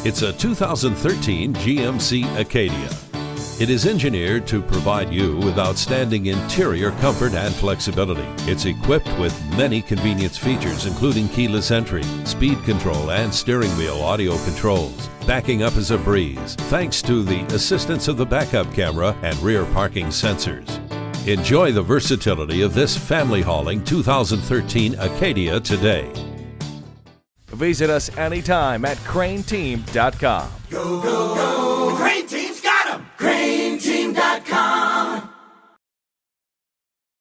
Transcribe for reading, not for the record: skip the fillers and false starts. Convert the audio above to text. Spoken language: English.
It's a 2013 GMC Acadia. It is engineered to provide you with outstanding interior comfort and flexibility. It's equipped with many convenience features, including keyless entry, speed control, and steering wheel audio controls. Backing up is a breeze, thanks to the assistance of the backup camera and rear parking sensors. Enjoy the versatility of this family hauling 2013 Acadia today. Visit us anytime at crainteam.com. Go, go, go, Crain Team!